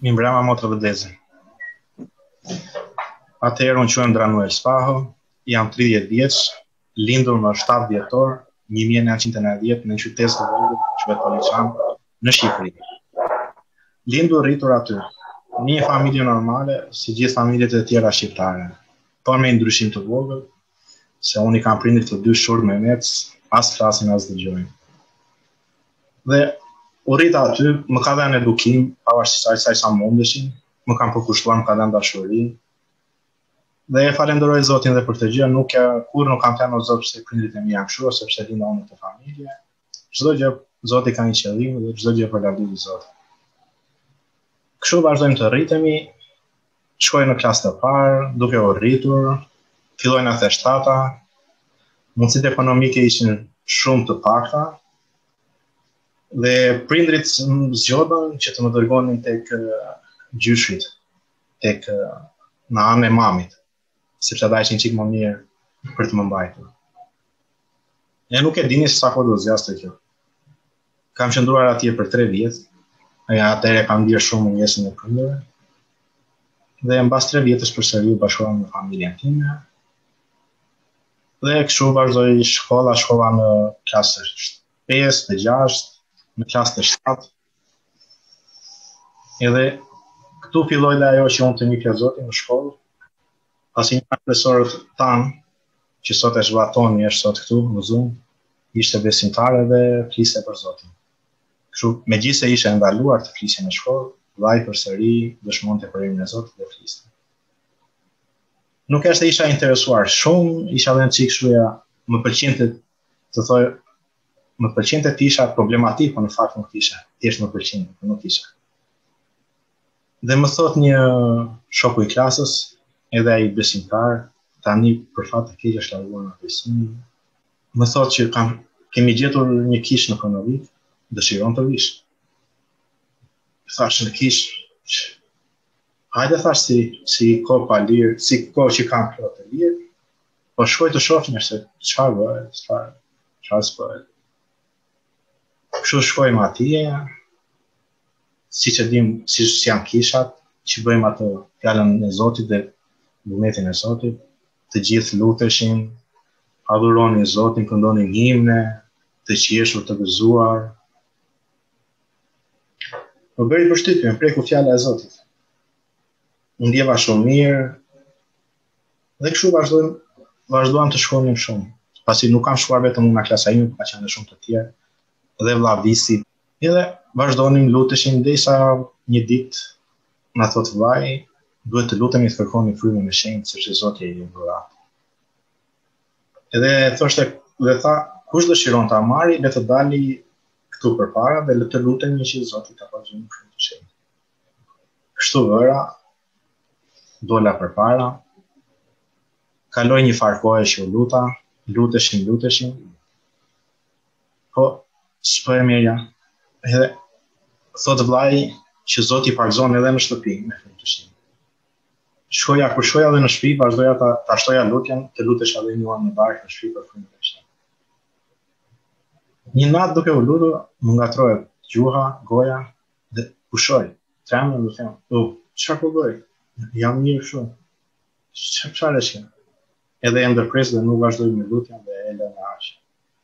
Mi mbrëma motra vëdeze. Atëherë unë quhem Dranuel Spaho, jam 30 vjeç, lindur më 7 dhjetor 1990 në një qytet të vogël, quhet Poliçan, në Shqipëri. Lindur rritur aty, në një familje normale, si gjithë familjet e tjera shqiptare, por me një ndryshim të vogël, se unë i kam prindrit të dy shurë me mec, as flasin as dëgjojnë. Dhe u rrita aty, më ka dhënë edukim, pavarësisht asaj sa mundeshin, më kanë përkushtuar, më ka dhënë dashuri. Dhe e falenderoj Zotin dhe për të gjë, kur nuk kam thënë o Zot pse prindrit e mi janë kështu, ose pse linda unë në familje. Çdo gjë Zoti ka një qëllim dhe çdo gjë për lavdërimin e Zotit. Kështu vazhdojmë të rritemi, shkoj në klasë të parë, duke u rritur, fillojnë ateshtata, mundësitë ekonomike ishin shumë të pakta, dhe prindrit më zgjodën që të më dërgonin tek gjyshit, tek në anën e mamit, sepse ata ishin çik më mirë për të më mbajtur. Ne nuk e dini se sa kohë do zgjasë kjo. Kam qëndruar atje për 3 vjet, atëherë kam ndier shumë mungesën e prindërve. Dhe mbas 3 vjetësh përsëri u bashkova me familjen time. Dhe kështu vazhdoi shkova në klasë 5 dhe 6, në klasë të 7. Edhe këtu filloi dhe ajo që unë të njihja Zotin në shkollë, pasi një profesorët tanë, që sot e zhvatoni, është sot këtu në Zoom, ishte besimtare dhe fliste për Zotin. Kështu, megjithëse ishte ndaluar të fliste në shkollë, vllai përsëri dëshmonte për emrin e Zotit dhe fliste. Nuk është se isha interesuar shumë, isha dhe në çik shuja, më pëlqente të thoj, më pëlqente të isha problematik, por në fakt nuk isha, thjesht më pëlqente, por nuk isha. Dhe më thot një shoku i klasës, edhe ai besimtar, tani për fat të keq është larguar nga besimi, më thot që kemi gjetur një kish në Konovik, dëshiron të vish. Thash në kish, hajde thash si kohë pa lirë, si kohë që kam plot të lirë, po shkoj të shoh se çfarë bëhet, çfarë s'bëhet. Kështu shkojmë atje, siç e dim, si janë kishat, që bëjmë atë fjalën e Zotit dhe vullnetin e Zotit, të gjithë luteshin, adhuronin Zotin, këndonin himne, të qeshur, të gëzuar. Më bëri përshtypje, më preku fjala e Zotit. Unë ndjeva shumë mirë, dhe kështu vazhduam të shkonim shumë. Pasi nuk kam shkuar vetëm unë në klasa ime, por ka qenë shumë të tjerë, dhe vlla visi. Edhe vazhdonim luteshin derisa një ditë na thot vllai, duhet të lutemi të kërkoni frymën e shenjtë sepse Zoti e jep dhurat. Edhe thoshte dhe tha, kush dëshiron ta marrë, le të dali këtu përpara dhe le të lutemi që Zoti ta pazojë frymën e shenjtë. Kështu vëra, dola përpara, kaloi një farë kohë që u luteshin, po s'po e mirja. Edhe thot vllai që Zoti pagzon edhe në shtëpi me frymën e shenjtë. Kur shkoja dhe në shtëpi, vazhdoja ta shtoja lutjen, të lutesha edhe një orë në darkë në shtëpi për frymën e shenjtë. Një natë duke u lutur, më ngatrohet gjuha, goja, dhe pushoj, tremën dhe them, çfarë po bëj? Jam mirë kështu. Çfarë është kjo? Edhe e ndërpres dhe nuk vazhdoj me lutjen dhe e lë në aq.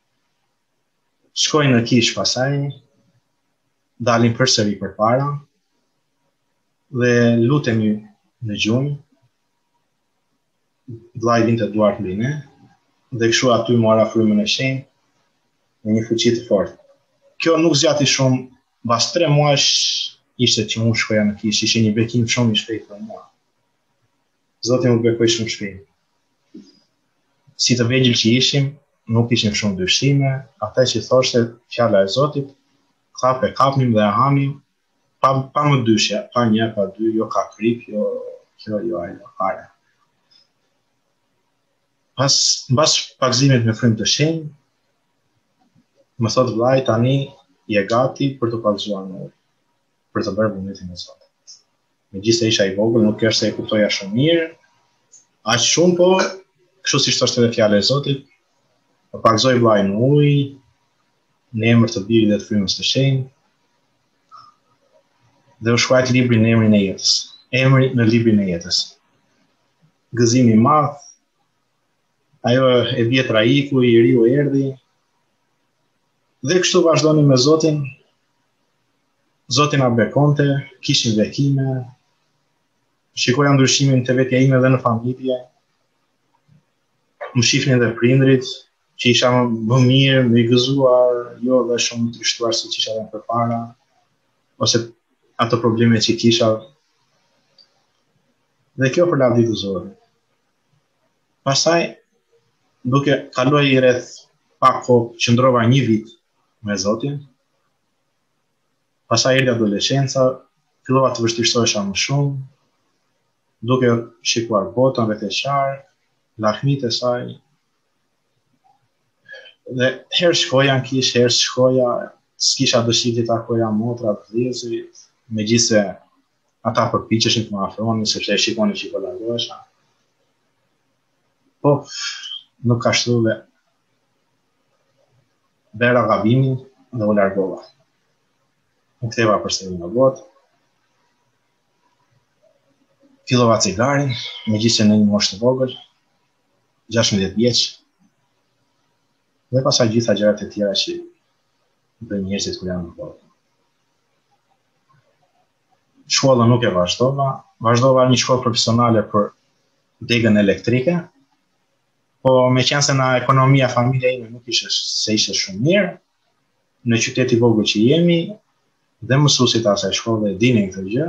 Shkoj në kish pasaj, dalim përsëri përpara dhe lutemi në gjunjë. Vllai vinte duart mbi ne dhe kështu aty mora frymën e shenjtë me një fuqi të fortë. Kjo nuk zgjati shumë, pas 3 muajsh ishte që unë shkoja në kish, ishte një bekim shumë i shpejtë për mua. Zoti më bekoi shumë shpejt. Si të vegjël që ishim, nuk ishim shumë dyshime, ata që thoshte fjala e Zotit, kapnim dhe e hanim, pa më dyshja, pa një, pa dy, jo ka krip, jo ajo, fare. Mbas pagzimit me frymë të shenjtë, më thot vllai tani je gati për të pagzuar në ujë, për të bërë vullnetin e Zotit. Megjithëse isha i vogël, nuk është se e kuptoja shumë mirë, aq shumë, po kështu siç thoshte edhe fjala e Zotit, pagzoi vllai në ujë, në emër të Birit dhe të frymës së shenjtë. dhe u shkruajt libri në emrin e jetës. Emri në librin e jetës. Gëzimi i madh, ajo e vjetra iku, i riu erdhi, dhe kështu vazhdoni me Zotin. Zoti na bekonte, kishim bekime, shikoja ndryshimin të vetja ime dhe në familje, më shifnin dhe prindrit, që isha më mirë, më i gëzuar, jo dhe shumë të trishtuar si që isha dhe më përpara, ose ato probleme që kisha. Dhe kjo për lavdi të Zotit. Pastaj, duke kaluar i rreth pak kohë, qëndrova 1 vit me Zotin. Pastaj erdhi adoleshenca, fillova të vështirësohesha më shumë, duke shikuar botën vetëqar, lahmit e saj. Dhe herë shkoja në kish, herë shkoja, s'kisha dëshirë të takoja motra, vëllezërit, megjithse ata përpiqeshin të më afronin sepse e shikonin që po largohesha. Po, nuk ka ashtu dhe bera gabimin dhe u largova. Më ktheva përsëri në botë. Fillova cigarin, megjithse në një moshë të vogël, 16 vjeç. Dhe pastaj gjitha gjërat e tjera që bëjnë njerëzit kur janë në botë. Shkollën nuk e vazhdova një shkollë profesionale për degën elektrike, po me qenë se na ekonomia familja ime nuk ishte shumë mirë, në qytet i vogël që jemi, dhe mësuesit e asaj shkolle dinin këtë gjë,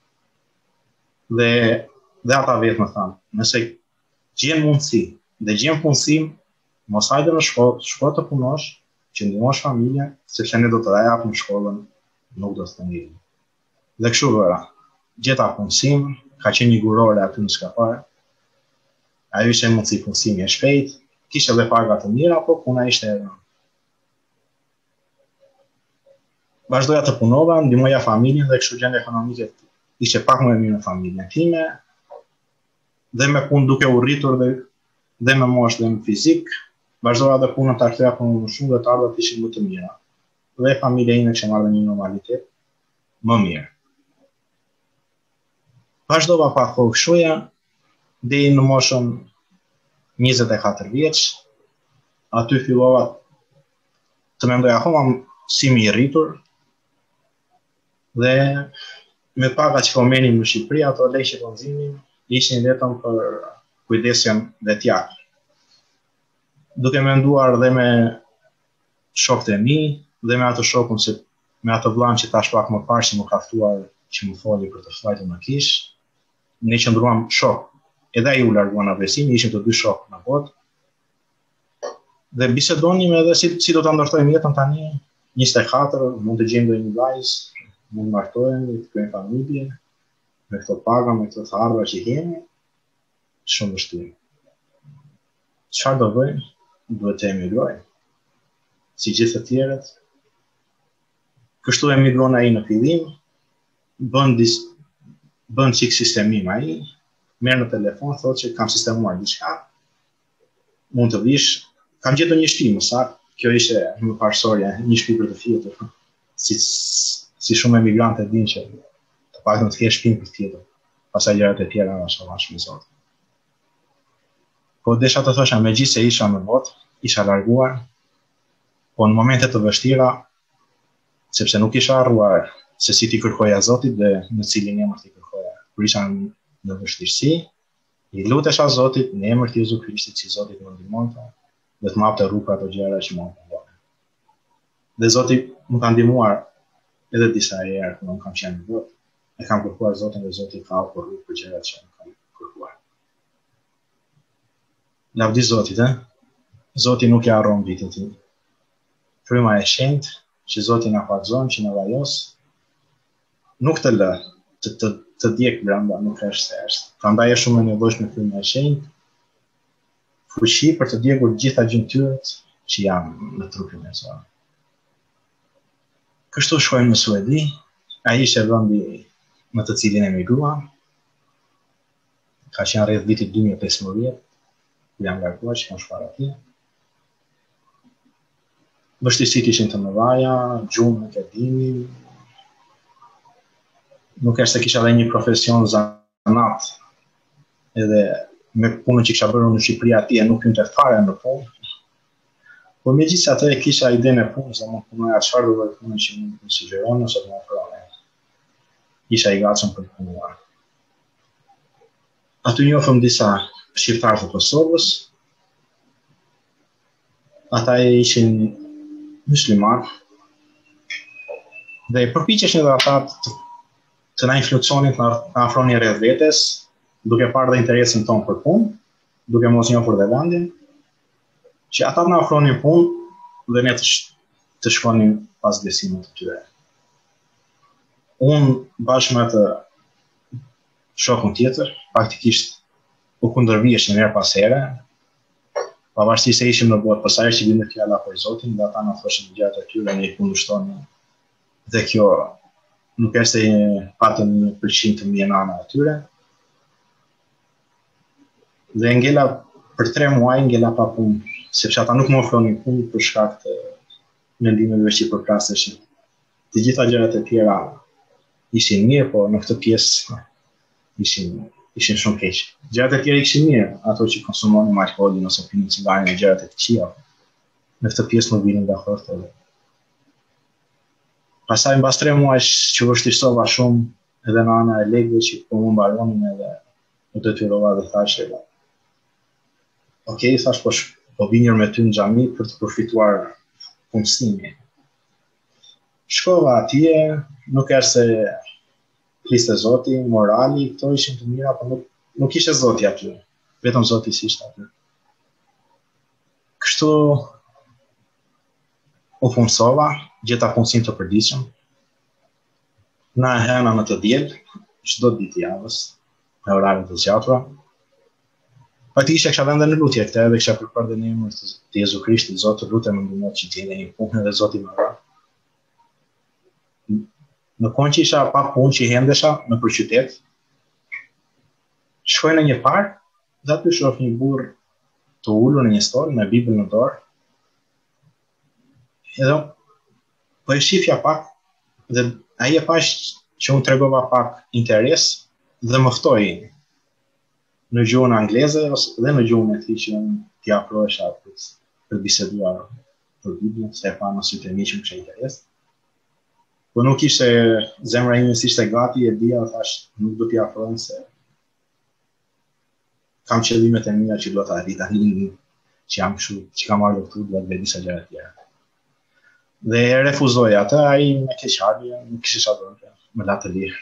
dhe ata vetë më thanë, nëse gjen mundësi dhe gjen punësim, mos hajde në shkollë të punosh, që ndihmosh familjen, sepse ne do të japim shkollën, nuk do të ngrihen. Dhe kështu bëra. Gjeta punësim, ka qenë një gurore aty në Skafare. Ajo ishte mundësi punësimi e shpejt, kishte edhe paga të mira, po puna ishte e rëndë. Vazhdoja të punova, ndihmoja familjen dhe kështu gjendja ekonomike ishte pak më e mirë në familjen time, dhe me punë duke u rritur dhe me moshë dhe me fizik, vazhdova dhe punën ta ktheja punë më shumë dhe të ardhurat ishin më të mira. Dhe familja ime kishte marrë një normalitet më mirë. Vazhdova pa kohë kështuja, deri në moshën 24 vjeç, aty fillova të mendoj akoma si më i rritur, dhe me paga që po merrim në Shqipëri, ato lek që po nxinin ishin vetëm për kujdesjen vetjak. Duke menduar dhe me shokët e mi, dhe me atë shokun me atë vllan që tash pak më parë që më ka ftuar që më foli për të flajtur në kish, ne qëndruam shok. Edhe ai u largua nga besimi, ishin të dy shok në botë. Dhe bisedonim edhe si do ta ndërtojmë jetën tani, 24, mund të gjejmë një vajzë, mund të martohemi, të krijojmë familje, me këto paga, me këto të ardhura që kemi, shumë vështirë. Çfarë do bëjmë? Duhet të emigrojmë. Si gjithë të tjerët. Kështu emigron ai në fillim, bën çik sistemim ai, merr në telefon, thotë që kam sistemuar diçka. Mund të vish, kam gjetur një shtëpi më saktë, kjo ishte më parsorja, një shtëpi për të fjetur. Si shumë emigrantë dinë që të paktën të kesh shtëpi për të fjetur. Pastaj gjërat e tjera vash me Zot. Po desha të thosha, megjithse isha në botë, isha larguar, po në momente të vështira, sepse nuk isha harruar se si t'i kërkoja Zotit dhe në cilin emër t'i kërkoja. Kur isha në vështirësi, i lutesha Zotit në emër të Jezu Krishtit, si Zoti më ndihmonte dhe të më hapte rrugë ato gjëra që më mundonin. Dhe Zoti më ka ndihmuar edhe disa herë kur nuk kam qenë në botë. E kam kërkuar Zotin dhe Zoti ka hapur rrugë për gjërat që kam kërkuar. Lavdi Zotit, Zoti nuk e harron vitin tim. Fryma e shenjtë që Zoti na fallzon, që na vajos, nuk të lë të djeg brenda, nuk është se është. Prandaj është shumë e nevojshme fryma e shenjtë, fuqi për të djegur gjitha gjymtyrët që janë në trupin e saj. Kështu shkojmë në Suedi, ai ishte vendi në të cilin emigruam. Ka qenë rreth vitit 2015, kur jam larguar, që kam shkuar atje. Vështirësitë ishin të mëdha, gjuhën nuk e dini. nuk është se kisha dhe një profesion zanat, edhe me punën që kisha bërë në Shqipëri atje nuk hynte fare në punë. Po megjithatë e kisha idenë e punës, dhe mund punoja çfarë lloj pune që më sugjeron ose të më ofronin. Isha i gatshëm për të punuar. Aty njohëm disa shqiptarë të Kosovës. Ata ishin muslimanë dhe i përpiqeshin edhe ata të na influenconin, të na afronin rreth vetes, duke parë dhe interesin tonë për punë, duke mos njohur dhe vendin, që ata të na afronin punë dhe ne të shkonim pas besimit të tyre. Unë bashkë me atë shokun tjetër, faktikisht u kundërviheshin her pas here, pavarësisht se ishim në botë, për sa herë që binte fjala për Zotin, dhe ata na thoshin gjatë e tyre, ne i kundërshtonin. Dhe kjo nuk është se patëm 1% të mjenana e tyre. Dhe ngela për 3 muaj ngela pa punë, sepse ata nuk më ofronin punë për shkak të mendimeve që përkrahaseshin. Të gjitha gjërat e tjera ishin mirë, po në këtë pjesë ishin shumë keq. Gjërat e tjera ishin mirë, ato që konsumonin alkoolin ose pinin cigarin e gjërat e këqija. Në këtë pjesë nuk vinin dakord edhe. Pastaj mbas 3 muajsh që vështirësova shumë edhe në ana e lekëve që po më mbaronin edhe u detyrova dhe thash edhe. Okej, thash po vi njërë me ty në xhami për të përfituar punësimi. Shkova atje, nuk është se fliste Zoti, morali, këto ishin të mira, por nuk ishte Zoti aty. Vetëm Zoti ishte aty. Kështu u punësova, gjeta punësim të përditshëm. Na e hena në të diel, çdo ditë javës, me orare të zgjatura. Faktikisht kisha vende në lutje këtë edhe kisha kërkuar dhe në emër të Jezu Krishtit, Zotë, lutem më ndihmo që të jeni një punë dhe Zoti më dha. Në kohën që isha pa punë që hendesha në për qytet, shkoj në një park dhe aty shoh një burr të ulur në një stol me Bibël në dorë. Edhe po e shifja pak dhe ai e pash që unë tregova pak interes dhe më ftoi në gjuhën angleze dhe në gjuhën e tij që unë t'i afrohesha për biseduar për Biblën, se e pa në sytë e mi që më kisha interes. Po nuk ishte, zemra ime s'ishte gati, e dija, thash, nuk do t'i afrohem se kam qëllimet e mia që do ta arrij tani, që jam kështu, që kam ardhur këtu, do të bëj disa gjëra tjera. Dhe e refuzoi atë, ai me keqardhje, nuk kishte çfarë bënte, më la të lirë.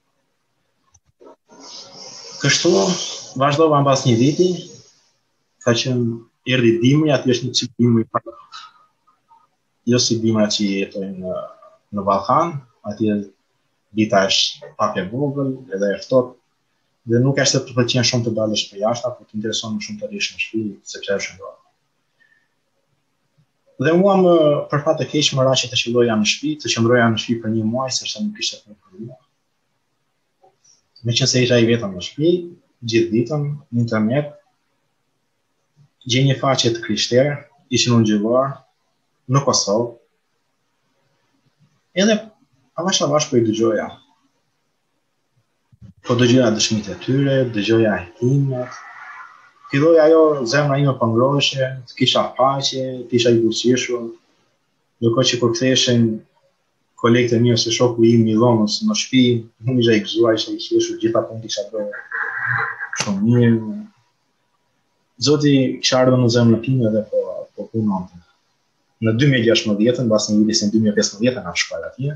Kështu vazhdova mbas një viti, ka qenë erdhi dimri, aty është një çik dimri pak. Jo si dimra që jetojnë në Ballkan, atje dita është pak e vogël, edhe e ftohtë, dhe nuk është se të pëlqen shumë të dalësh për jashtë, por të intereson më shumë të rish në shtëpi, sepse është shëndor. Dhe mua për fat të keq më ra që të qëndroja në shtëpi, të qëndroja në shtëpi për një muaj, sepse nuk kishte punë për mua. Meqense isha i vetëm në shtëpi, gjithë ditën, në internet, gjej një faqe të krishterë, ishin ungjillar në Kosovë. Edhe avash po i dëgjoja. Po dëgjoja dëshmitë e tyre, dëgjoja himnet. Filloi ajo zemra ime po ngroheshe, kisha paqe, isha i buzëqeshur. Ndërkohë që kur ktheheshin kolegët e mi ose shoku im i dhomës në shtëpi, unë isha i gëzuar, isha i qeshur, gjitha punët isha bërë shumë mirë. Zoti kisha ardhur në zemrën time dhe po punonte. Në 2016, mbas një viti në 2015 na shkuar atje.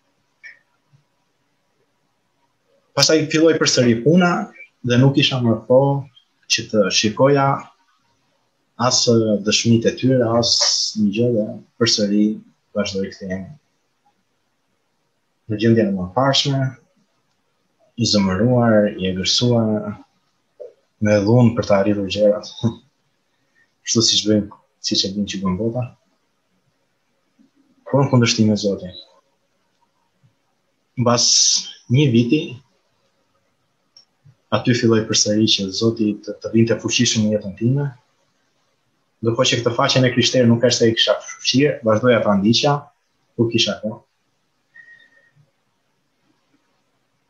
Pastaj filloi përsëri puna dhe nuk isha më kohë që të shikoja as dëshmitë e tyre, as një gjë dhe përsëri vazhdoi kthehemi. Në gjendjen e mëparshme, i zëmëruar, i egërsuar, me dhunë për të arritur gjërat. Kështu siç e bëjmë që bën bota. Por në kundërshtim me Zotin. Mbas një viti, aty filloi përsëri që Zoti të vinte fuqishëm në jetën time. Ndërkohë që këtë faqen e krishterë nuk është se i kisha fshirë, vazhdoja ta ndiqja, kur kisha kohë.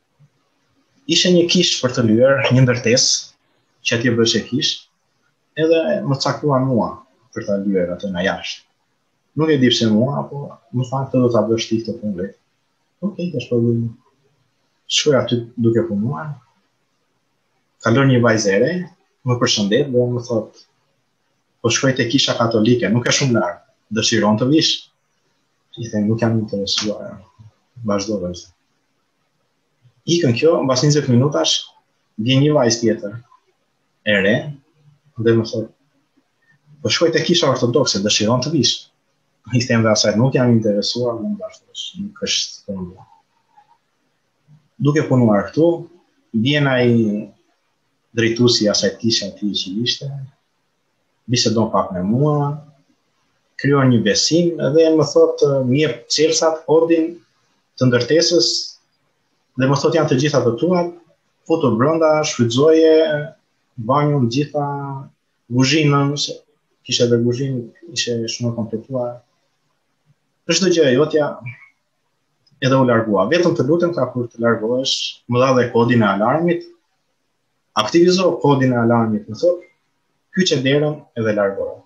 Ishe një kish për të lyer, një ndërtesë që atje bëshe kish, edhe më caktuan mua për ta lyer atë nga jashtë. Nuk e di pse mua, po më thanë këtë do ta bësh ti këtë punë vetë. Okej, tash po bëj. Shkoj aty duke punuar. Kalon një vajzë e re, më përshëndet dhe më thot, po shkoj te kisha katolike, nuk e shumë larg. Dëshiron të vish? I them, nuk jam interesuar. Vazhdo vajzë. Ikën kjo, mbas 20 minutash, vjen një vajzë tjetër, e re, dhe më thot, po shkoj te kisha ortodokse, dëshiron të vish? I them dhe asaj, nuk jam interesuar, më vazhdosh, nuk është për mua. Duke punuar këtu, vjen ai drejtuesi i asaj kishe aty që ishte, bisedon pak me mua, krijon një besim dhe më thot më jep çelësat, kodin të ndërtesës dhe më thot janë të gjitha të tuat, futur brenda, shfrytëzoje banjun, gjitha kuzhinën, kishte edhe kuzhinë, ishte shumë e kompletuar. Çdo gjë e jotja, edhe u largua. Vetëm të lutem ka kur të largohesh, më dha dhe kodin e alarmit, aktivizo kodin e alarmit, më thot, kyçe derën edhe largohet.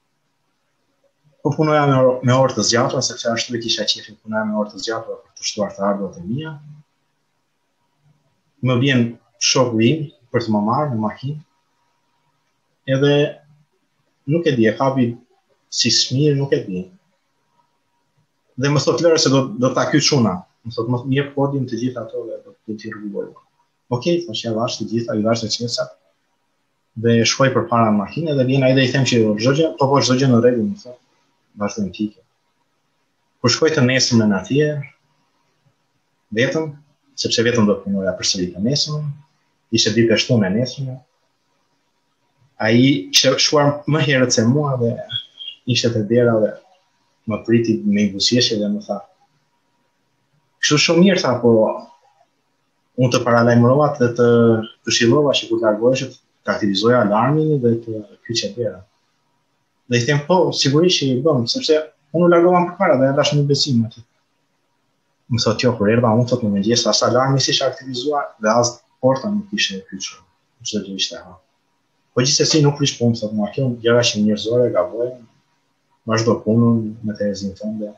Po punoja me orë të zgjatra, sepse ashtu e kisha qefin, punoja me orë të zgjatra për të shtuar të ardhurat e mia. Më vjen shoku im për të më marrë në makinë, edhe nuk e di, e kapi si smir, nuk e di. Dhe më thot lërë se do ta kyç shuna. Më thot më jep kodin të gjitha ato dhe do t'i rregulloj. Okej, thash ja vash të gjitha, i vash të çesat. Dhe shkoj përpara në makinë dhe vjen ai dhe i them që çdo gjë, po çdo gjë në rregull, më thot. Vazhdojmë tike. Kur shkoj të nesërmen atje, vetëm, sepse vetëm do të punoja përsëri të nesërmen, ishte ditë e shtunë e nesërmen, ai kishte shkuar më herët se mua dhe ishte te dera dhe më priti me buzëqeshje dhe më tha, kështu shumë mirë, tha, po unë të paralajmërova dhe të këshillova që kur largohesh të aktivizoja alarmin dhe të kyçe dera. Dhe i them, po, sigurisht që i bëm, sepse unë u largova përpara dhe dash një besim aty. Më thot, jo, kur erdha unë thot në mëngjes, as alarmi s'ishte aktivizuar dhe as porta nuk ishte kyçur. Çdo gjë ishte ha. Po gjithsesi nuk prish punë, thot mua, kjo gjëra që njerëzore gabojnë, vazhdo punën me Terezin tënde.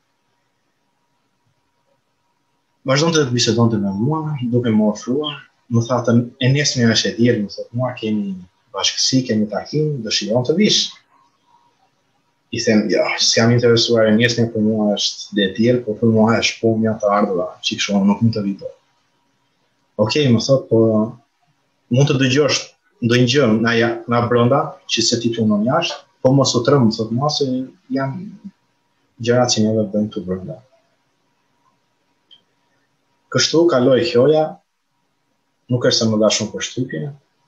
Vazhdonte të bisedonte me mua, duke më ofruar, më thatë, e nesër është e diel, më thot mua, kemi bashkësi, kemi takim, dëshiron të vish. I them, ja, s'jam interesuar, e nesër për mua është dhe diel, po për mua është punë janë të ardhura, që kështu nuk mund të vito. Okej, më thot, po mund të dëgjosh ndonjë gjë nga brenda, që se ti punon jashtë, po mos u trëm, thot mua, se janë gjërat që neve bëjmë këtu brenda. Kështu kaloi hjoja, nuk është se më dha shumë përshtypje.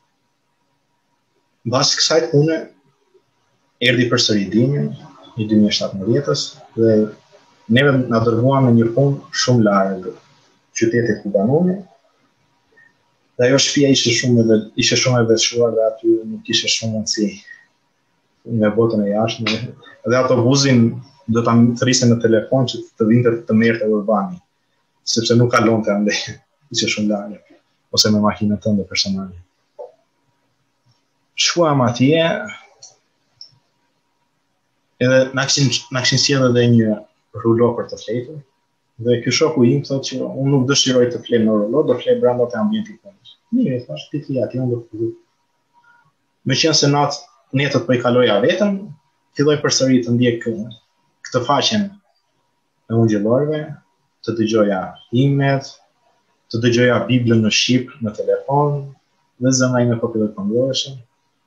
Mbas kësaj pune, erdhi përsëri dimi i 2017-s dhe neve na dërguan në një punë shumë larg qytetit ku banoni. Dhe ajo shtëpia ishte shumë e veçuar dhe aty nuk kishte shumë mundësi me botën e jashtme. Dhe autobusin do ta thrisë në telefon që të vinte të merrte urbani, sepse nuk kalonte ande, ishte shumë larg, ose me makinën tënde personale. Shkuam atje, edhe na kishin sjellë edhe një rulo për të fletur, dhe ky shoku im thotë që unë nuk dëshiroj të flej në rulo, do flej brenda të ambientit punës. Mirë, thash, ti fli atje, unë do të fli. Meqense netët po I kaloja vetëm, filloi përsëri të ndjek këtë faqen e ungjillarëve, të dëgjoja himnet, të dëgjoja Biblën në shqip në telefon, dhe zemra ime po filloi të këndoshe.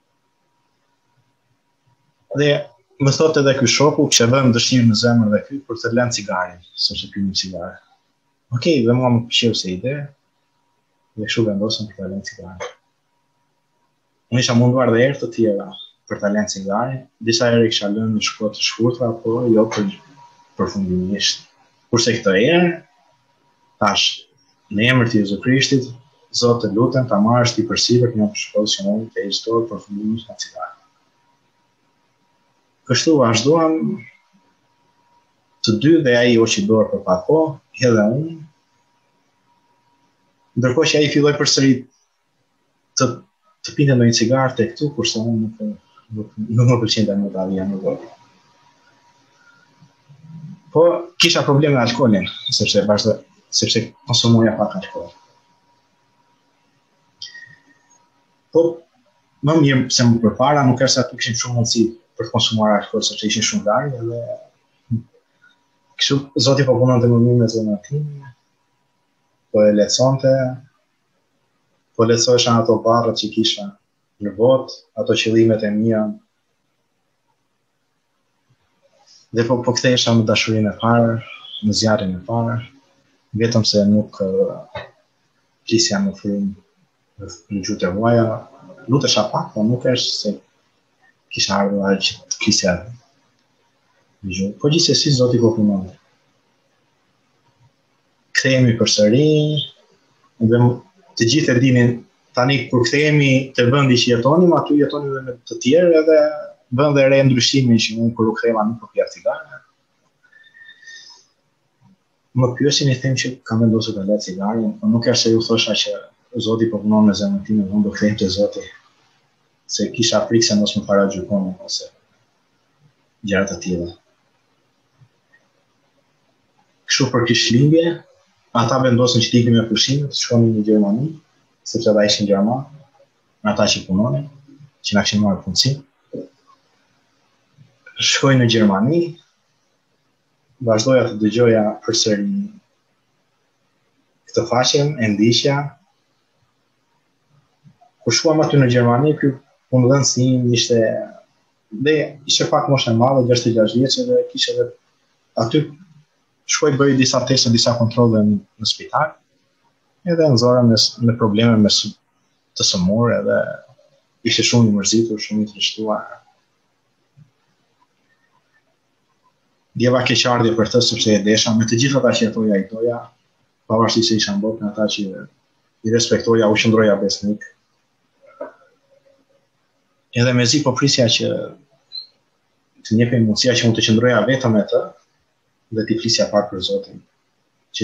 Dhe më thot edhe ky shoku, kishte vënë dëshirë në zemër dhe ky për të lënë cigarin, sepse pini cigare. Okej, dhe mua më pëlqeu se ide, dhe kështu vendosëm për të lënë cigarin. Unë isha munduar dhe herë të tjera për të lënë cigarin, disa herë kisha lënë në shkurt të shkurtra, po jo përfundimisht. Kurse këtë herë, thash, në emër të Jezu Krishtit, Zot të lutem ta marrësh ti përsipër që më shpos që unë të heq dorë përfundimisht nga cigara. Kështu vazhduam të dy dhe ai hoqi dorë për pak kohë, edhe unë. Ndërkohë që ai filloi përsëri të pinte ndonjë cigarë tek këtu, kurse unë nuk më pëlqente më ta vija në dorë. Po kisha probleme me alkoolin, sepse konsumoja pak alkool. Po më mirë se më përpara, nuk është se aty kishin shumë mundësi për të konsumuar alkool, sepse ishin shumë larg edhe kështu Zoti po punonte më mirë me zemrën time, po e lehtësonte, po lehtësohesha ato barrat që kisha në botë, ato qëllimet e mia. Dhe po kthehesha në dashurinë e parë, në zjarrin e parë, vetëm se nuk flisja më frymë në gjuhët e huaja, lutesha pak, po nuk është se kisha ardhur që të flisja në gjuhë. Po gjithsesi Zoti po punonte. Kthehemi përsëri, dhe të gjithë e dinin tani kur kthehemi te vendi që jetonim, aty jetonim edhe me të tjerë edhe vend dhe re ndryshimi që unë kur u ktheva nuk po pija cigare. Më pyesin i them që kam vendosur të lë cigaren, po nuk është se ju thosha që Zoti po punon në zemrën time, unë do kthehem te Zoti, se kisha frikë se mos më paragjykonin ose gjëra të tilla. Kështu për Krishtlindje, ata vendosin që të ikim me pushime, të shkonin në Gjermani, sepse ata ishin gjerman, ata që punonin, që na kishin marrë punësi. Shkoj në Gjermani, vazhdoja të dëgjoja përsëri këtë faqen, e ndiqja. Kur shkuam aty në Gjermani, ky punëdhënësi im ishte pak moshë e madhe, 66 vjeç, dhe kishte edhe aty shkoj bëj disa teste, disa kontrolle në spital, edhe nxora me probleme me të sëmurë, edhe ishte shumë i mërzitur, shumë i trishtuar. Djeva keqardhje për të, sepse e desha, me të gjithë ata që jetoja i doja, pavarësisht se isha në botë, me ata që i respektoja, u qëndroja besnik. Edhe mezi po prisja që të njepej mundësia që unë të qëndroja vetëm me të, dhe t'i flisja pak për Zotin. Që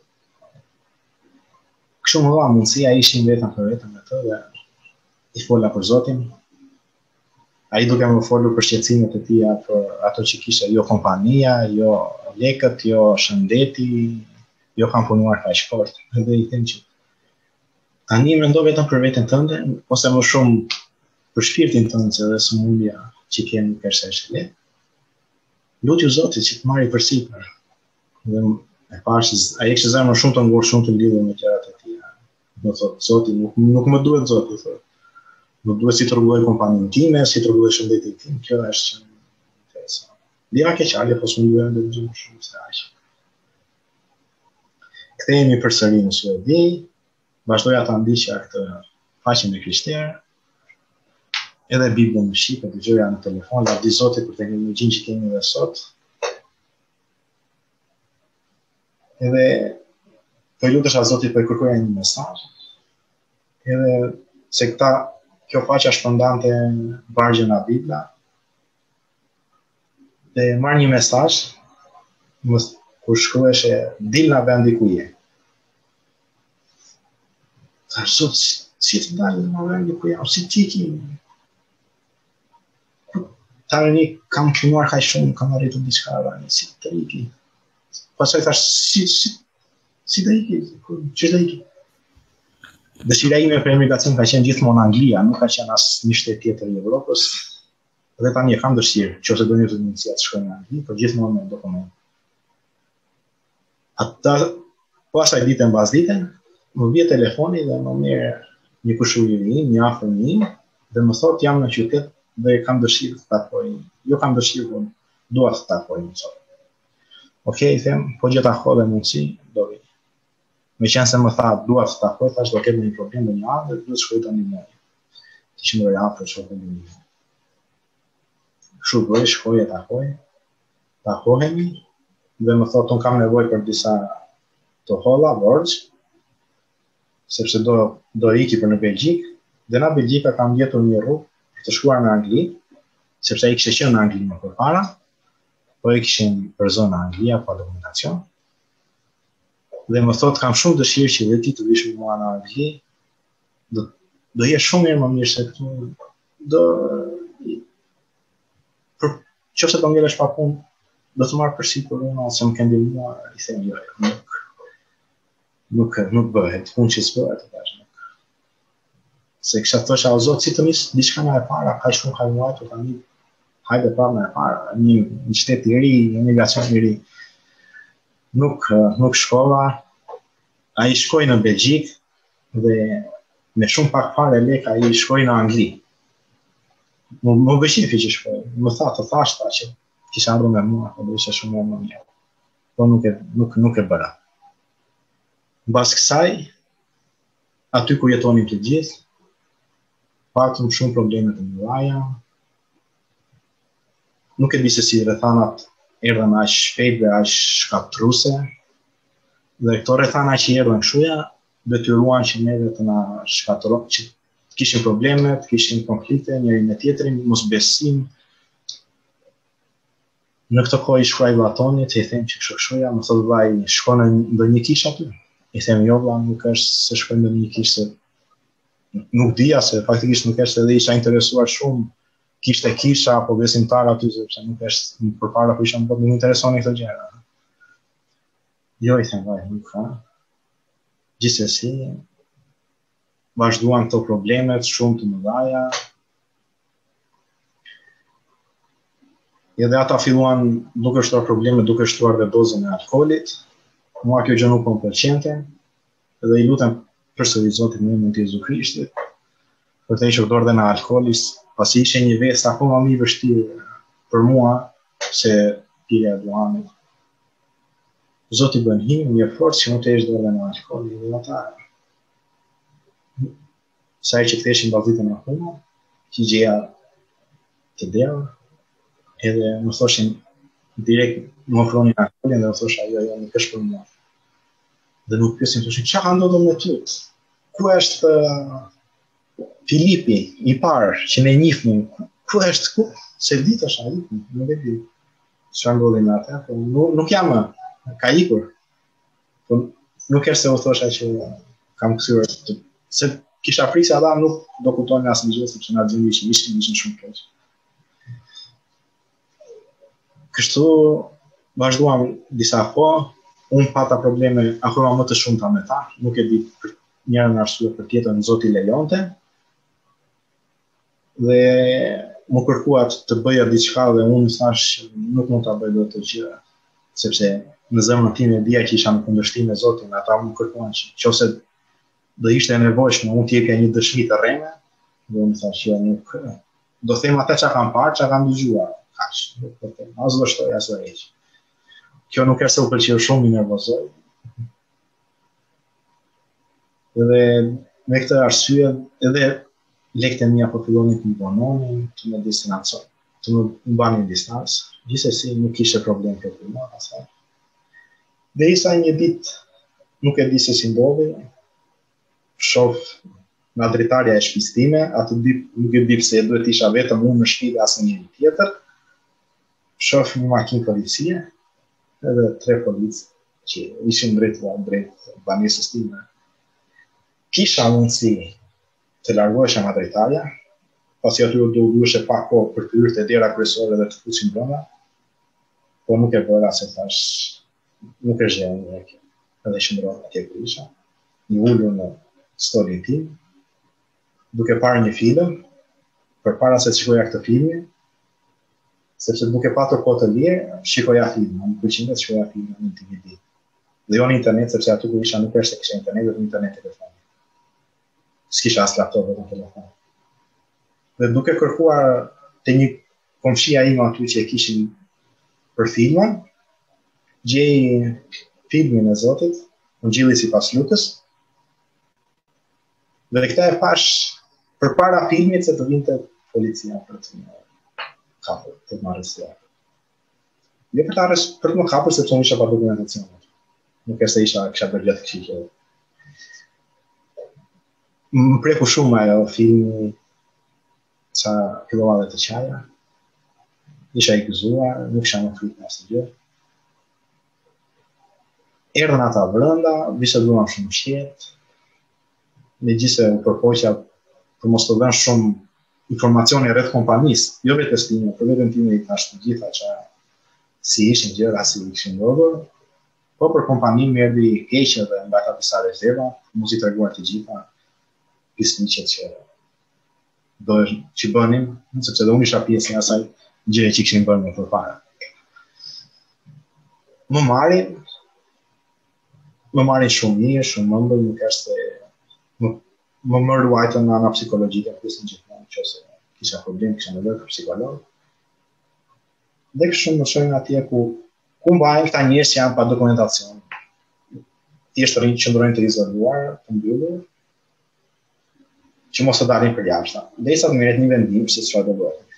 kështu më dha mundësia, ishim vetëm për vetëm me të dhe i fola për Zotin. Ai duke më folur për shqetësimet e tija, për ato që kishte, jo kompania, jo lekët, jo shëndeti, jo kam punuar kaq fort. Dhe i them që tani mendo vetëm për veten tënde, ose më shumë për shpirtin tënd, se dhe sëmundja që ke nuk është e lehtë. Lutju Zotit që të marri përsipër. Dhe e pash, ai kishte zemrën shumë të ngurë, shumë të lidhur me gjërat e tija. Do thotë, Zoti nuk më duhet Zoti, thotë. Nuk duhet si të rregulloj kompaninë time, si të rregulloj shëndetin tim, kjo është që më intereson. Djeva keqardhje, po s'më duhet ndërgju më shumë se aq. Kthehemi përsëri në Suedi, vazhdoja ta ndiqja këtë faqen e Krishterë, edhe Biblën në shqip, e dëgjoja në telefon, lavdi Zotit për teknologjinë që kemi edhe sot. Edhe po lutesha Zotit, po kërkoja një mesazh. Edhe se kjo faqja shpërndante vargje nga Bibla. Dhe marr një mesazh kur shkruheshe dil nga vendi ku je. Thash, Zot, si të dalë nga vendi ku jam, si ti ki? Tani kam punuar kaq shumë, kam arritur diçka, si të iki. Pastaj thash, si të iki? Ç'është të iki? Dëshira ime për emigracion ka qenë gjithmonë Anglia, nuk ka qenë asë një shtet tjetër i Evropës. Dhe tani e kam dëshirë, nëse do një të mundësia të shkoj në Angli, por gjithmonë me dokument. Ata, po asaj ditën mbas ditën, më vjen telefoni dhe më merr një kushëri im, një afër im, dhe më thotë jam në qytet dhe kam dëshirë të takoj. Jo kam dëshirë, por dua të takoj më sot. Okej, them, po gjeta kohë dhe mundësi, do vi. Me qenë se më tha, dua të takoj, thash do ketë një problem në një anë dhe duhet shkoj tani më. Ti që më roj afër shoqën e mi. Kështu bëj, shkoj e takohemi, dhe më thotë, unë kam nevojë për disa të holla, borxh, sepse do iki për në Belgjik, dhe në Belgjika kam gjetur një rrugë për të shkuar në Angli, sepse ai kishte qenë në Angli më përpara, po e kishin për zonë Anglia pa dokumentacion. Dhe më thot kam shumë dëshirë që dhe ti të vish me mua në Angli, do jesh shumë mirë më mirë se këtu, do për qofse do ngelesh pa punë, do të marr përsipër unë ose më ke ndihmuar, i them jo, nuk bëhet, punë që s'bëhet, tash. Se kisha thosha o Zot, si të nis diçka nga e para, kaq shumë ka muajtur tani. Hajde prapë nga e para, një shtet i ri, një emigracion i ri. Nuk shkova. Ai shkoi në Belgjik dhe me shumë pak fare lek ai shkoi në Angli. Më vështifi që shkoi. Më të thashta që kisha ardhur me mua, po do isha shumë më mirë. Po nuk e bëra. Mbas kësaj, aty ku jetonin të gjithë, patëm shumë probleme të mëdha. Nuk e di se si rrethanat erdhën aq shpejt dhe aq shkatruese. Dhe këto rrethana që erdhën kështuja, detyruan që neve të na shkatërrojnë, që të kishin probleme, të kishin konflikte njëri me tjetrin, mosbesim. Në këtë kohë i shkruaj vllatonit, i them që kështuja, më thotë vllai, shko në ndonjë kishë aty. I them jo vlla, nuk është se shkoj në ndonjë kishë, se nuk dija se faktikisht nuk është edhe isha interesuar shumë kishte kisha apo besimtar aty, sepse nuk është përpara po isha më nuk interesoni këto gjëra. Jo, i them vaj, nuk ka. Gjithsesi, vazhduan këto problemet shumë të mëdha. Edhe ata filluan duke shtuar probleme, duke shtuar dhe dozën e alkoolit. Mua kjo gjë nuk më pëlqente, edhe i lutem përsëri Zotit në emrin e Jezu Krishtit, për të hequr dorë dhe në alkoolis, pasi ishte një vesë akoma më i vështirë për mua se pirja e duhanit. Zoti bën him, një forcë që nuk të heqë dorë dhe në alkool, dhe ata saj që ktheshin bazitën e huma, që gjeja të derë, edhe më thoshin direkt më ofronin alkoolin dhe më thosha jo, nuk është për mua. Dhe nuk pyesin, thoshin, çka ka ndodhur me ty? Ku është Filipi i parë që ne njihnim? Ku është ku? Se di tash ai, nuk e di. Çfarë ndodhi me atë? Po nuk jam më, ka ikur. Po nuk është se u thosha që kam kthyer, se kisha frikë se ata nuk do kuptonin asnjë gjë sepse na gjeni që ishin shumë keq. Kështu vazhduam disa kohë, unë pata probleme akoma më të shumta me ta, nuk e di për njërën arsye për tjetër, Zoti lejonte. Dhe më kërkuat të bëja diçka dhe unë thash nuk mund ta bëj dot të gjë, sepse në zemrën time dija që isha në kundërshtim me Zotin, ata më kërkuan që nëse do ishte e nevojshme unë të jepja një dëshmi të rreme, dhe unë thash jo, nuk do them atë çka kam parë, çka kam dëgjuar, kaq, nuk do të them, as do shtoj as do heq. Kjo nuk është se u pëlqeu shumë, i nervozoj. Edhe me këtë arsye, edhe lekët e mia po fillonin të më vononin, të më distancoj, të më mbanin distancë. Gjithsesi nuk kishte problem kjo për mua, asaj. Dhe isa një ditë, nuk e di se si ndodhi, shoh nga dritarja e shtëpisë time, atë ditë nuk e di pse duhet isha vetëm unë në shtëpi dhe asnjëri tjetër. Shoh një makinë policie, edhe 3 policë që ishin drejt banesës time. Kisha mundësi të largohesha nga drejtarja, pasi aty do duheshe pak kohë për të hyrë te dera kryesore dhe të fusim brenda, po nuk e bëra se thash nuk është gjë e kjo. Edhe shndrova atje ku isha, i ulur në storin tim, duke parë një film, përpara se të shikoja këtë filmin, sepse duke patur kohë të lirë, shikoja filmin, më pëlqente të shikoja filmin në DVD. Dhe jo në internet, sepse aty ku isha nuk është se kisha internet, dhe internet telefon. S'kisha as laptop dhe telefon. Dhe duke kërkuar te një komshia ime aty që e kishin për filma, gjej filmin e Zotit, Ungjilli sipas Lukës. Dhe këta e pash përpara filmit se të vinte policia për të më kapur, të më arrestuar. Jo për të më kapur sepse unë isha pa dokumentacion. Nuk është se kisha bërë gjatë këshillë. Më preku shumë ajo filmi, sa fillova dhe të qaja. Isha i gëzuar, nuk isha më frikë në asnjë gjë. erdhën ata brenda, biseduan shumë qetë, megjithëse u përpoqja për mos të dhënë shumë informacione rreth kompanisë, jo vetes time, por vetëm time i thash të gjitha që si ishin gjëra, si kishin ndodhur, po për kompaninë më erdhi keq edhe mbata disa rezerva, mos i treguar të gjitha pjesëmiqet që bënim, sepse dhe unë isha pjesë e asaj gjëje që kishin bërë më përpara. Më marrin shumë mirë, shumë ëmbël, nuk është se më ruajtën nga ana psikologjike, pjesën gjithmonë nëse kisha problem, kisha nevojë për psikolog. Dhe kështu më shojnë atje ku mbajnë këta njerëz që janë pa dokumentacion. Thjesht qëndrojnë të izoluar, të mbyllur, që mos të dalin për jashtë. Derisa të merret një vendim se çfarë do bëhet.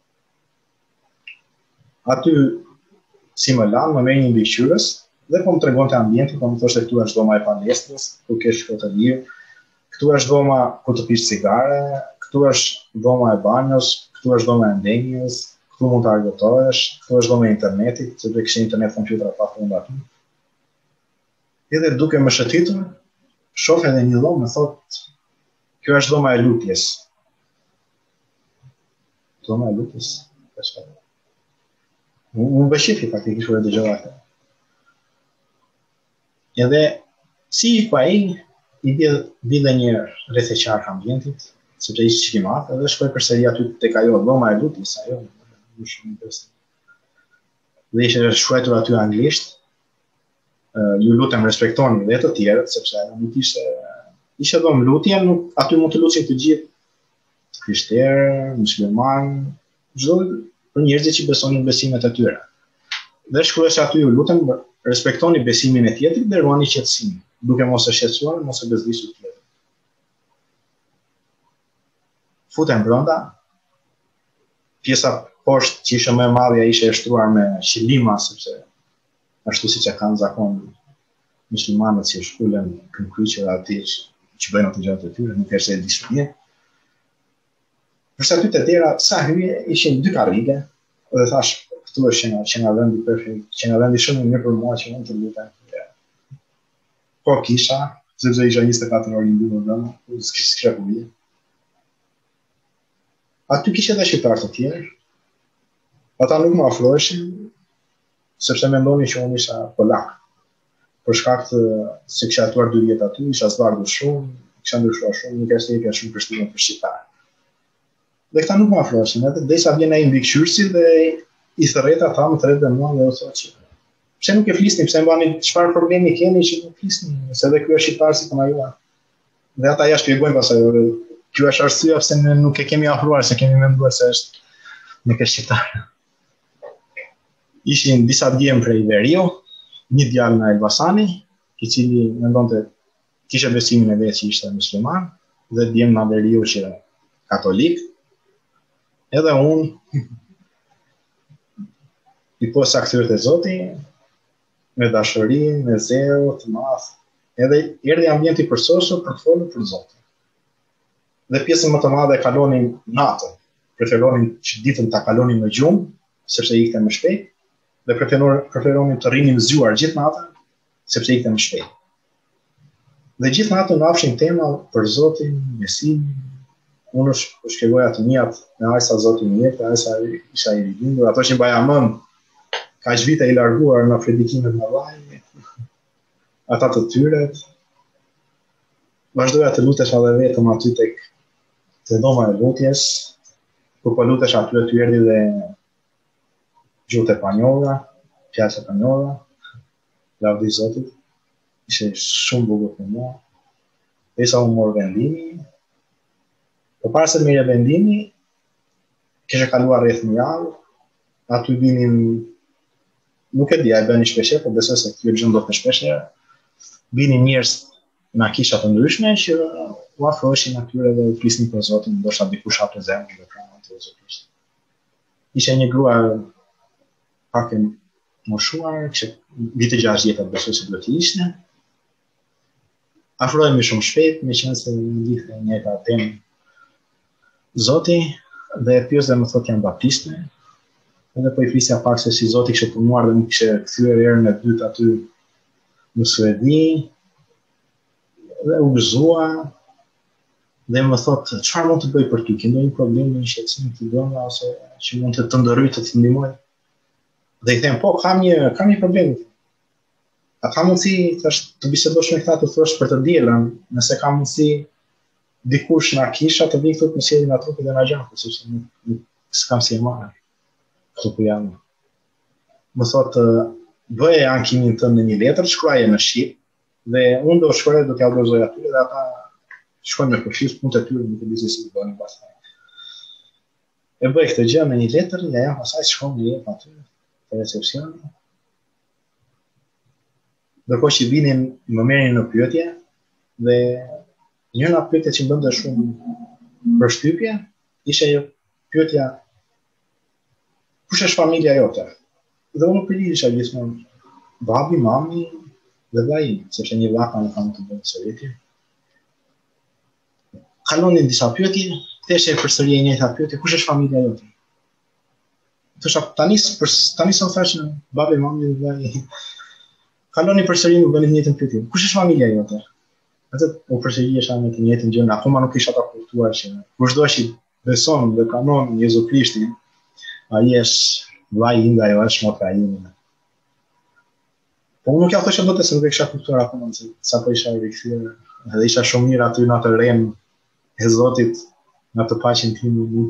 Aty si më lanë, më merr një mbikëqyrës dhe po më tregonte ambientin, po më thoshte këtu është dhoma e palestrës, ku ke shkruar të lirë, këtu është dhoma ku të pish cigare, këtu është dhoma e banjos, këtu është dhoma e ndenjës, këtu mund të argëtohesh, këtu është dhoma e internetit, sepse kishte internet kompjuter pa fund aty. Edhe duke më shëtitur, shoh edhe një dhomë, më thotë, kjo është dhoma e lutjes. Dhoma e lutjes? Unë bëshiti faktikisht kur e dëgjova atë. Edhe si i pa i bidhe një rreth e qark ambientit, sepse ishte çikimat, edhe shkoj përsëri aty tek ajo dhoma e lutjes, ajo më shumë interesante. Dhe ishte shkruar aty anglisht, ju lutem respektoni dhe të tjerët, sepse nuk ishte dhomë lutje, aty mund të lutesh të gjithë krishterë, musliman, çdo për njerëzit që besonin besimet e tyre. Dhe shkruaj aty ju lutem respektoni besimin e tjetrit dhe ruani qetësimin, duke mos e shqetësuar, mos e bezdisur tjetrin. Futem brenda, pjesa poshtë që ishte më e madhe ishte e shtruar me qilima, sepse ashtu siç e kanë zakon muslimanët që shkulen këmbkryqe dhe aty që bëjnë ato gjërat e tyre, nuk është e dishmërie. Përsa aty të tjera, sa hyje, ishin 2 karrige, dhe thash, këtu është që nga vendi perfekt, që nga vendi shumë mirë për mua që mund të lutem. Po kisha, sepse isha 24 orë mbyllur brenda, s'kisha ku vije. Aty kisha edhe shqiptar të tjerë, ata nuk më afroheshin, sepse mendonin që unë isha polak. Për shkak të se kisha jetuar 2 vjet aty, isha zbardhur shumë, kisha ndryshuar shumë, nuk është jepja shumë përshtypjen për shqiptar. Dhe këta nuk më afroheshin, edhe derisa vjen ai mbikëqyrësi dhe i thërret ata më thërret dhe mua dhe u thotë që pse nuk e flisni, pse mbani çfarë problemi keni që nuk flisni, se edhe ky është shqiptar si puna juaj. Dhe ata ja shpjegojnë pastaj, kjo është arsyeja pse ne nuk e kemi afruar, se kemi menduar se nuk është shqiptar. Ishin disa djemë prej Veriu, një djalë nga Elbasani, i cili mendonte kishte besimin e vet që ishte musliman, dhe djemë nga Veriu që katolik. Edhe unë i posa kthyer te Zoti me dashuri, me zero të madh. Edhe erdhi ambienti përsosur për të folur për Zotin. Dhe pjesën më të madhe e kalonin natën. Preferonin që ditën ta kalonin në gjumë, sepse ikte më shpejt, dhe preferonin të rrinin zgjuar gjithë natën, sepse ikte më shpejt. Dhe gjithë natën nafshin tema për Zotin, besimin. Unë shpjegoja të mijat me aq sa Zoti më jep, aq sa isha i lindur, ato që mbaja mend kaq vite i larguar në predikimet në vaj, ata të tyret. Vazhdoja të lutesh edhe vetëm aty tek dhoma e lutjes, kur po lutesh aty erdhi dhe gjuhë e panjolla, fjalë e panjolla, lavdi Zotit, ishte shumë bukur për mua. Derisa unë mor vendimin, përpara se të merrja vendimi, kisha kaluar rreth një javë, aty vinin, nuk e di, a e bëni shpeshherë, po besoj se kjo gjë ndodh shpeshherë, vinin njerëz nga kisha të ndryshme që u afroheshin atyre dhe u flisnin për Zotin, ndoshta dikush hapte zemrën dhe pranon të Zotit. Ishte një grua pak e moshuar, që vite 60 besoj se do të ishte. Afrohemi shumë shpejt, meqense lidhte një njëjta temë Zoti, dhe pyes dhe më thotë jam baptiste, edhe po i flisja pak se si Zoti kishte punuar dhe më kishte kthyer herën e dytë aty në Suedi, dhe u gëzua, dhe më thotë, çfarë mund të bëj për ty? Ke ndonjë problem, një shqetësim të brenda ose që mund të ndërhyj të ndihmoj? Dhe i them, po, kam një problem. A ka mundësi të bisedosh me këta të thosh për të dielën, nëse ka mundësi dikush na kisha të vi këtu të më sjellin nga trupi dhe na gjaku, sepse nuk s'kam si e marrë këtu ku jam. Më thotë, bëje ankimin tënd në një letër, shkruaje në shqip, dhe unë do shkruaj, do t'ja dorëzoj aty dhe ata shkojnë me përfshirë punët e tyre, nuk e di se si bëhen pastaj. E bëj këtë gjë në një letër, ja jam pastaj shkon në jep aty te recepsioni. Ndërkohë që vinin më merrin në pyetje dhe njëra pyetje që më bënte shumë përshtypje ishte pyetja kush është familja jote? Dhe unë përgjigjesha gjithmonë babi, mami dhe vllai im, sepse një vlla kam të bëjë Sovjeti. Kalonin disa pyetje, thjeshe përsëri e njëjta pyetje, kush është familja jote? Thosha tani s'm thash babi, mami dhe vllai. Kaloni përsëri më bënin njëjtën pyetje. Kush është familja jote? Atë u përsërisha me të njëjtën gjë, akoma nuk isha ta kuptuar që kushdo që beson dhe kanon Jezu Krishtin, ai është vllai im dhe ajo është motra ime. Po unë nuk ja thosha dot se nuk e kisha kuptuar akoma, se sapo isha rikthyer, edhe isha shumë mirë aty në atë rem e Zotit, në atë paqen time.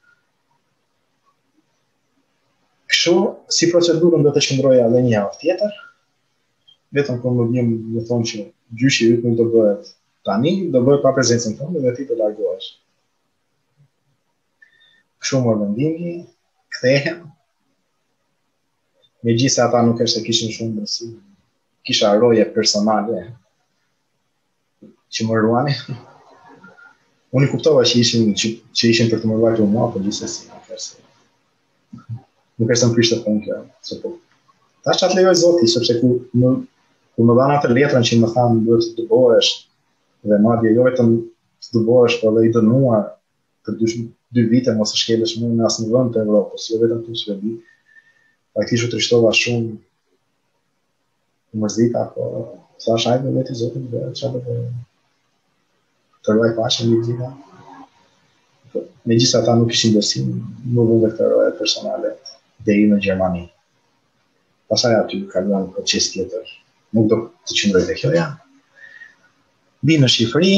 Kështu, si procedurën do të shndroja edhe një javë tjetër. Vetëm kur më vjen më thonë që gjyshi yt nuk do bëhet tani, do bëhet pa prezencën tënde dhe ti të largohesh. Kështu mor vendimi, kthehem. Megjithëse ata nuk është se kishin shumë besim, kisha roje personale që më ruani. Unë i kuptova që ishin për të më ruajtur mua, por gjithsesi nuk është në prishtë punë kjo. Tash atë lejoj Zoti, sepse kur më dhanë atë letrën që më thanë duhet të dëbohesh, dhe madje jo vetëm të dëbohesh, por edhe i dënuar për 2 vite mos të shkelesh më në asnjë vend të Evropës, jo vetëm në Suedi. Faktikisht u trishtova shumë, u mërzita, po thash hajde vetë Zotin dhe çfarë do të ruaj paqen në gjitha. Megjithëse ata nuk kishin besim, më vënë këtë roje personale deri në Gjermani. Pastaj aty kaluam në proces tjetër. Nuk do të qëndroj te kjo ja. Vi në Shqipëri,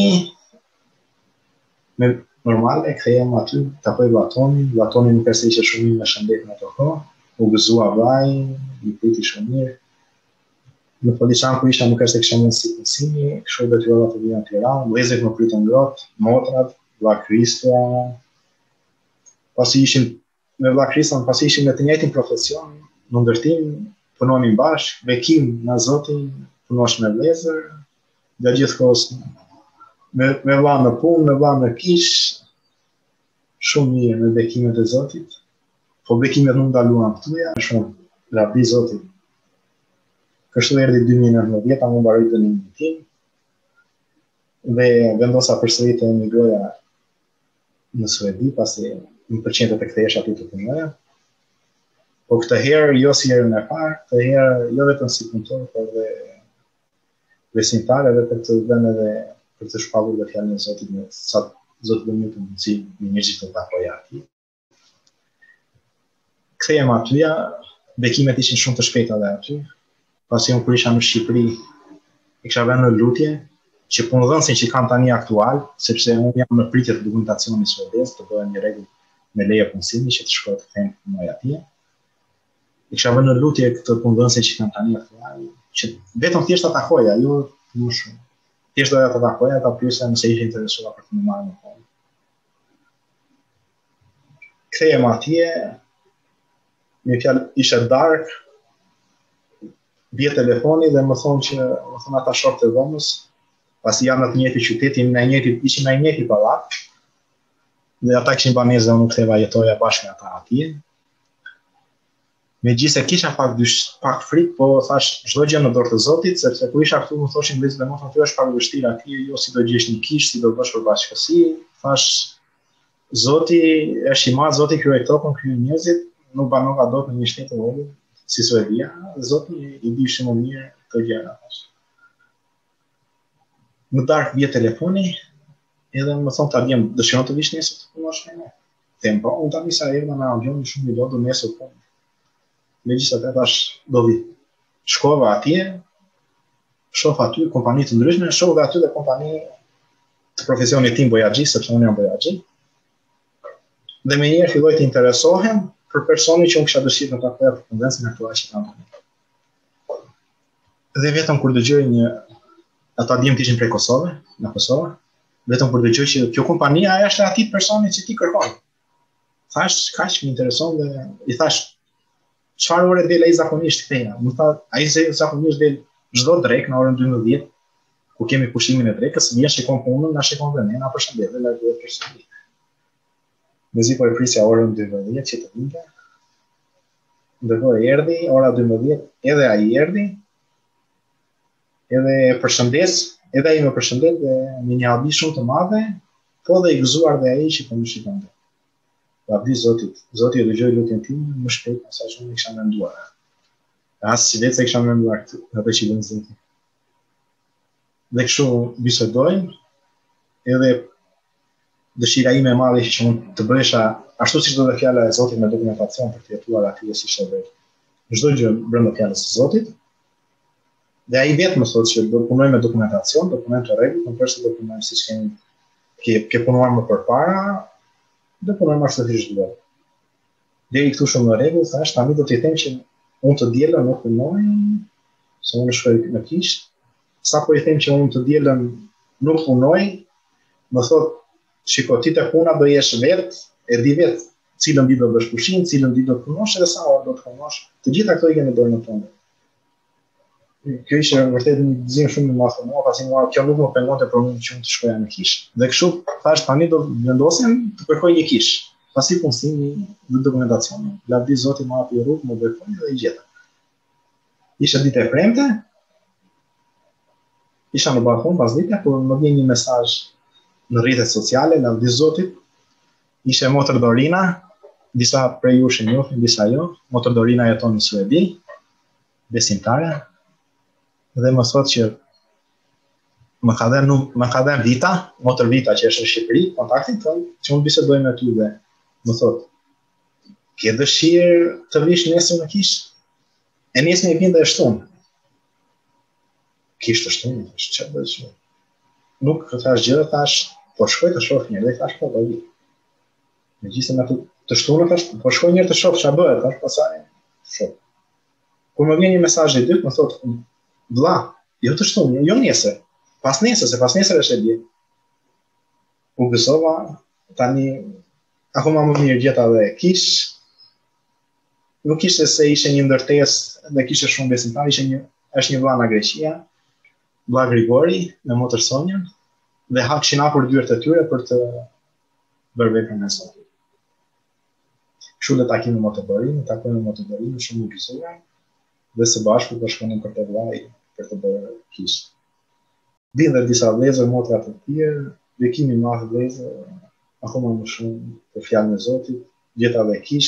me normale, kthehem aty, takoj Vllatonin nuk është ishte shumë mirë me shëndet në ato kohë, u gëzua vllai, i priti shumë mirë. Në Poliçan ku isha nuk është se kisha mundësi punësimi, kështu detyrova të vija në Tiranë, vëllezërit më pritën ngrohtë, motrat, vlla Kristja. Pasi ishin me vlla Kristën, pasi ishin me të njëjtin profesion, në ndërtim, punonin bashkë, bekim nga Zoti, punosh me vëllezër, gjatë gjithë kohës me vlla në punë, me vlla në kish, shumë mirë me bekimet e Zotit. Po bekimet nuk ndaluan këtuja, shumë rabi Zotit. Kështu erdhi 2019, unë mbaroi dënimin tim dhe vendosa përsëri të emigroja në Suedi, pasi më pëlqente të kthehesh aty të punoja. Po këtë herë jo si herën e parë, këtë herë jo vetëm si punëtor, por edhe besimtar, edhe për të vënë edhe për të shpallur dhe fjalën e Zotit me sa Zoti do më të mundësi në njerëzit të takoj aty. Kthehem aty, bekimet ishin shumë të shpejta edhe aty. Pasi unë kur isha në Shqipëri, i kisha vënë në lutje që punëdhënësin që kam tani aktual, sepse unë jam në pritje të dokumentacionit suedez, të bëhem një rregull me leje punësimi që të shkoj të them punoj atje. I kisha vënë në lutje këtë punëdhënësin që kam tani aktual, që vetëm thjesht ta takoja, jo më shumë. Thjesht doja ta takoja, ta pyesja nëse ishte interesuar për të më marrë në punë. Kthehem atje, me fjalë ishte darkë, bie telefoni dhe më thonë ata shokët e dhomës, pasi janë në të njëjtin qytet, ishin në një njëjtin pallat, dhe ata kishin banesë dhe unë ktheva jetoja bashkë me ata atje. Megjithëse kisha pak frikë, po thash çdo gjë në dorë të Zotit, sepse kur isha këtu më thoshin vëllezërit e motra, "Ty është pak vështirë atje, jo si do gjesh një kish, si do bësh për bashkësi." Thash Zoti është i madh, Zoti krijoi tokën, krijoi njerëzit, nuk banova dot në një shtet të vogël si Suedia, Zoti i di shumë mirë këtë gjëra. më darkë vje telefoni, edhe më thonë ta vjem, dëshiron të vish nesër të punosh me ne. Them, po, unë tani sa erdha me avion shumë i lodhur nesër punë. Megjithatë tash do vi. Shkova atje, shoh aty kompani të ndryshme, shoh dhe aty dhe kompani të profesionit tim bojaxhi, sepse unë jam bojaxhi. Dhe me njerë filloj të interesohem për personi që unë kisha dëshirë në takoja për konvencën aktuale që kam. Dhe vetëm kur dëgjoj ata djem të ishin prej Kosovë, nga Kosova, vetëm kur dëgjoj që kjo kompania është e atij personi që ti kërkon. Thash, kaq më intereson dhe i thash, çfarë ore del ai zakonisht ktheja? Më tha, ai zakonisht del çdo drek në orën 12, ku kemi pushimin e drekës, vjen shikon punën, na shikon dhe ne, na përshëndet dhe largohet përsëri. Mezi po e prisja orën 12 që të vinte. Ndërkohë erdhi, ora 12, edhe ai erdhi, edhe edhe ai më përshëndet dhe me një habi shumë të madhe, po dhe i gëzuar dhe ai që po më shikonte. Lavdi Zotit, Zoti e dëgjoi lutjen time më shpejt sa shumë kisha menduar. As si vetë kisha menduar atë që bën Zoti. Dhe kështu bisedojmë, edhe dëshira ime e madhe që mund të bëhesha ashtu siç do të fjala e Zotit me dokumentacion për të jetuar aty si shërbëtor. Çdo gjë brenda fjalës së Zotit. Dhe ai vetë më thotë që do punoj me dokumentacion, dokument të rregullt, në përse do punoj siç kemi ke punuar më përpara, do punojmë ashtu siç duhet. Deri këtu shumë në rregull, thash, tani do t'i them që unë të dielën nuk punoj, se unë shkoj në kish. Sa po i them që unë të dielën nuk punoj, më thotë, shiko, ti të puna do jesh vetë, e di vetë cilën ditë do bësh pushim, cilën ditë do të punosh edhe sa orë do të punosh. Të gjitha këto i kemi bërë në tonë. Kjo ishte vërtet një gëzim shumë i madh për mua, pasi mua kjo nuk më pengonte për mua që unë të shkoja në kish. Dhe kështu thash tani do vendosim të kërkoj një kish. Pasi punësimi dhe dokumentacioni. Lavdi Zoti më hapi rrugë, më bëj punë dhe i gjeta. Ishte ditë e premte. Isha në balkon pas dite, por më vjen një mesazh në rrjetet sociale, lavdi Zotit. Ishte motër Dorina, disa prej jush e njohin, disa jo. Motër Dorina jeton në Suedi, besimtare. Dhe më thotë që më ka dhënë Vita, motër Vita që është në Shqipëri, kontaktin tonë, që unë bisedoj me ty dhe më thotë, ke dëshirë të vish nesër në kish? E nesër me i vinde e shtunë. Kish të shtunë, që bëjë që? Nuk thash gjë, thash, po shkoj të shoh njërë, dhe thash po bëjë. Me gjithë me të shtunë, thash, po shkoj njërë të shoh, që bëjë, thash, pasaj, shoh. Kur më vjen një mesazh i dytë, më thotë, vlla, jo të shtunë, jo nesër. Pas nesër, se pas nesër është e dje. U gëzova, tani, akoma më mirë gjeta dhe kish. Nuk ishte se ishe një ndërtesë dhe kishe shumë besimtar, është një vlla nga Greqia, vlla Grigori, me motër Sonjën, dhe kishin hapur dyert e tyre për të bërë veprën e Zotit. Kështu dhe takimi me motër Dorin, takojmë me motër Dorin, shumë i gëzuar. Dhe së bashku po shkonim për të vllai për të bërë kish. Vinë dhe disa vëllezër motra të tjerë, bekimi i madh vëllezër, akoma më shumë për fjalën e Zotit, gjeta dhe kish.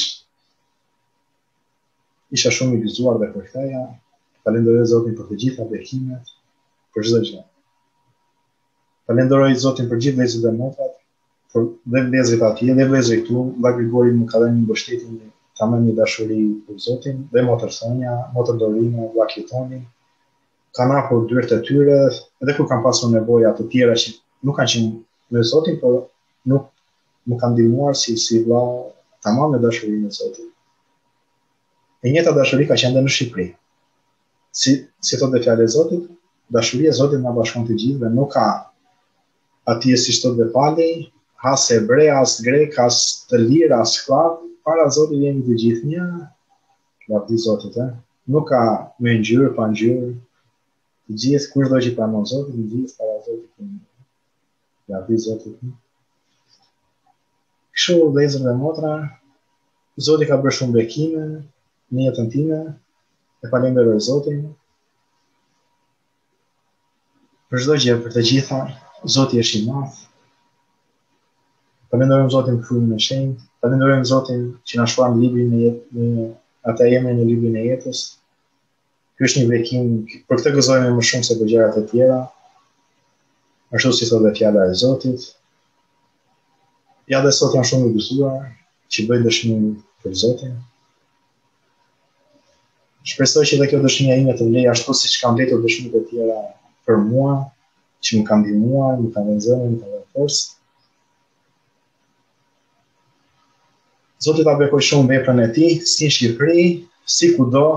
Isha shumë i gëzuar dhe për këtaja, falenderoj Zotin për të gjitha bekimet, për çdo gjë. Falenderoj Zotin për gjithë vëllezërit e motrat, për dhe vëllezërit atje, dhe vëllezërit këtu, vlla Grigori më ka dhënë një mbështetje tamam një dashuri për Zotin, dhe motër Sonja, motër Dorina, vlla Kitoni, kanë hapur dyert e tyre, edhe kur kanë pasur nevoja të tjera që nuk kanë qenë me Zotin, por nuk më kanë ndihmuar si vlla tamam me dashurinë e Zotit. E njëjta dashuri ka qenë në Shqipëri. Si thotë fjala e Zotit, dashuria e Zotit na bashkon të gjithë dhe nuk ka atje si thotë dhe Pali, as hebre, as grek, as të lirë, as skllav, para Zotit jemi të gjithë një, lavdi Zotit, nuk ka me ngjyrë, pa ngjyrë, të gjithë, kushdo që pranon Zotin, të gjithë para Zotit jemi, lavdi Zotit. Kështu vëllezër dhe motra, Zoti ka bërë shumë bekime në jetën time, e falenderoj Zotin. Për çdo gjë, për të gjitha, Zoti është i madh. Falenderojmë Zotin për frymën e shenjtë, falenderojmë Zotin që na shpall librin e jetës, ata emrin në librin e jetës. Ky është një bekim, për këtë gëzojmë më shumë se për gjërat e tjera. Ashtu si thotë dhe fjala e Zotit. Ja dhe sot jam shumë i gëzuar që bëj dëshmi për Zotin. Shpresoj që dhe kjo dëshmia ime të vlej ashtu siç kam vlerëtur dëshmitë e tjera për mua, që më kanë ndihmuar, më kanë dhënë zërin, më kanë dhënë forcë. Zoti ta bekoj shumë veprën e tij, si në Shqipëri, si kudo.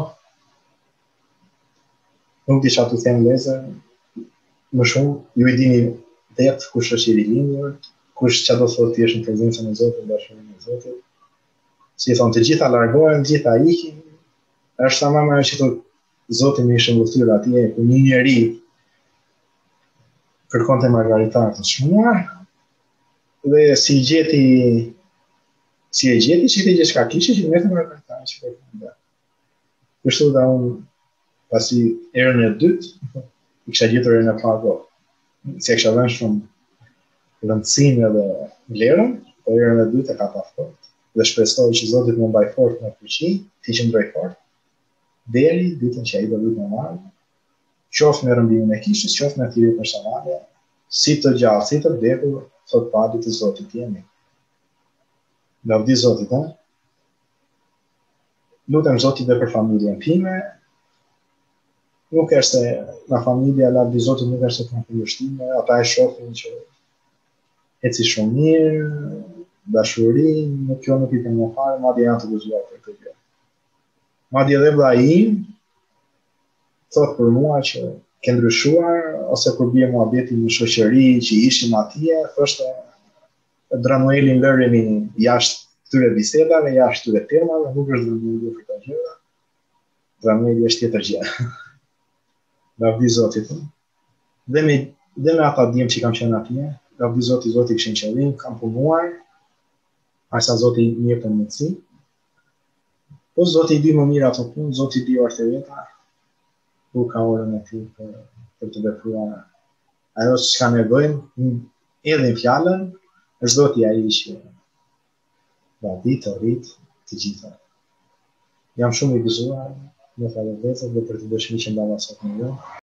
Nuk di çfarë të them vëllezër, më shumë ju i dini vetë kush është i rilindur, kush çfarë do thotë ti është në prezencën e Zotit, në dashurinë e Zotit. Si thonë të gjitha largohen, të gjitha ikin. Është tamam ajo që thotë Zoti më ishte mbështyr atje ku një njeri kërkonte margaritar të çmuar dhe si e gjeti që ti gjithçka kishte që merrte margaritar që kërkonte. Kështu da unë pasi erën e dytë i kisha gjetur erën e parë. Se kisha dhënë shumë rëndësinë edhe vlerën, po erën e dytë e ka pa fort. Dhe shpresoj që Zoti të më mbaj fort në fuqi, të qëndroj fort deri ditën që ai do vijë në varg, qoftë me rrëmbimin e kishës, qoftë me thirrje personale, si të gjallë, si të vdekur, thot padi të Zotit jemi. Lavdi Zotit, ha? Lutem Zotit dhe për familjen time. Nuk është se nga familja, lavdi Zotit nuk është se kanë kundërshtime, ata e shohin që eci shumë mirë, dashuri, nuk kjo nuk i të më fare, madje janë të gëzuar për këtë gjë. Madje edhe vlla im thot për mua që ke ndryshuar, ose kur bie muhabeti në shoqëri që ishim atje, thoshte Dranuelin lëremi jashtë këtyre bisedave, jashtë këtyre temave, nuk është Dranueli për këtë gjë. Dranueli është tjetër gjë. Lavdi Zotit. Dhe me ata djem që kam qenë atje, lavdi Zotit, Zoti kishin qëllim, kam punuar, asa Zoti i mirë për mundësi. Po Zoti i di më mirë ato punë, Zoti i di orët e veta, ku ka orën e tij për të vepruar ajo që ne bëjmë, edhe në fjalën, është Zoti ai që të rrit të gjitha. Jam shumë i gëzuar, më falë vëllezër, dhe për të dëshmi që ndava sot me ju.